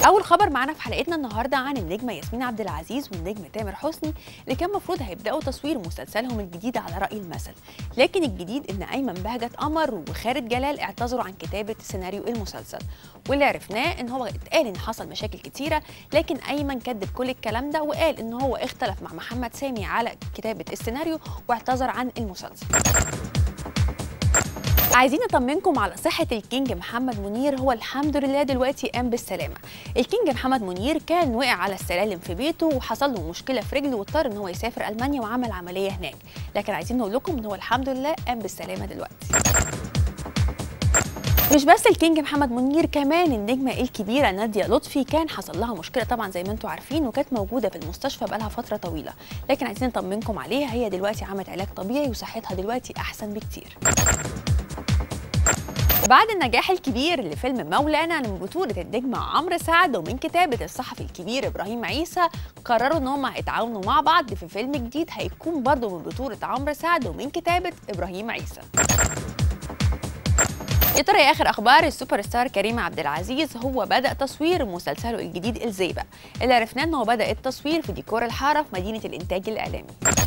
اول خبر معانا في حلقتنا النهارده عن النجمه ياسمين عبد العزيز والنجم تامر حسني اللي كان المفروض هيبداوا تصوير مسلسلهم الجديد على راي المثل، لكن الجديد ان ايمن بهجت قمر وخالد جلال اعتذروا عن كتابه سيناريو المسلسل، واللي عرفناه ان هو اتقال ان حصل مشاكل كتيره، لكن ايمن كذب كل الكلام ده وقال ان هو اختلف مع محمد سامي على كتابه السيناريو واعتذر عن المسلسل. عايزين نطمنكم على صحة الكينج محمد منير، هو الحمد لله دلوقتي قام بالسلامة. الكينج محمد منير كان وقع على السلالم في بيته وحصل له مشكلة في رجله واضطر ان هو يسافر ألمانيا وعمل عملية هناك، لكن عايزين نقول لكم ان هو الحمد لله قام بالسلامة دلوقتي. مش بس الكينج محمد منير، كمان النجمة الكبيرة نادية لطفي كان حصل لها مشكلة طبعا زي ما انتم عارفين، وكانت موجودة في المستشفى بقالها فترة طويلة، لكن عايزين نطمنكم عليها، هي دلوقتي عملت علاج طبيعي وصحتها دلوقتي أحسن بكتير. بعد النجاح الكبير لفيلم مولانا من بطولة النجم عمرو سعد ومن كتابة الصحفي الكبير إبراهيم عيسى، قرروا إن هم هيتعاونوا مع بعض في فيلم جديد هيكون برضه من بطولة عمرو سعد ومن كتابة إبراهيم عيسى. يا ترى يا آخر أخبار السوبر ستار كريم عبد العزيز، هو بدأ تصوير مسلسله الجديد الزيبق، اللي عرفناه إن هو بدأ التصوير في ديكور الحارة في مدينة الإنتاج الإعلامي.